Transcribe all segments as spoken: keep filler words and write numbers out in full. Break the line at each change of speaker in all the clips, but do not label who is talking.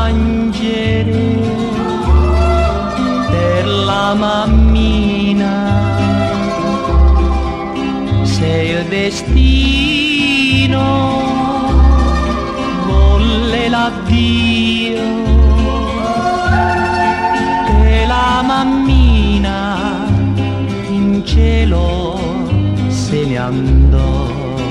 piangere per la mammina, se il destino volle l'addio e la mammina in cielo se ne andò.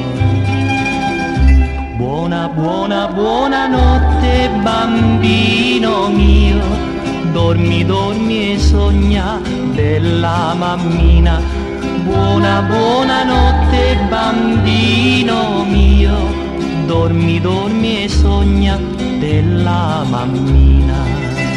Buona, buona, buona notte bambino mio, dormi, dormi e sogna della mammina. Buona, buona notte bambino mio, dormi, dormi e sogna della mammina.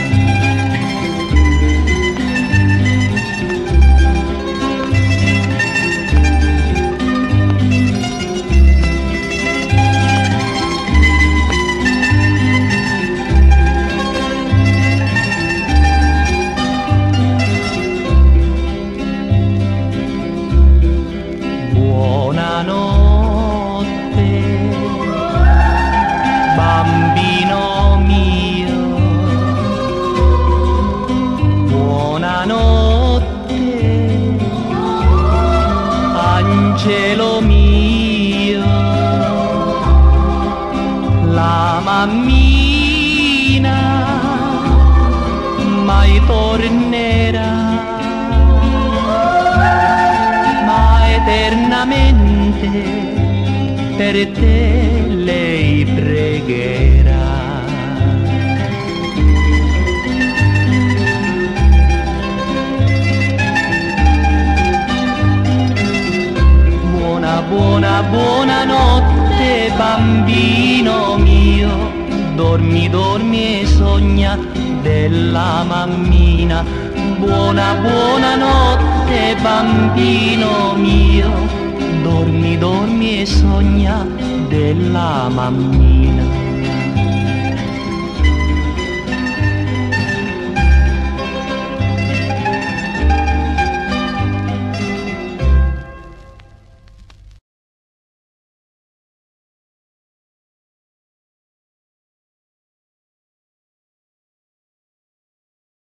Buonanotte, bambino mio, buonanotte, angelo mio, la mammina mai tornerà, ma eternamente per te lei pregherà. Buona, buona, buona notte bambino mio, dormi, dormi e sogna della mammina. Buona, buona notte bambino mio, dormi, dormi e sogna della mammina.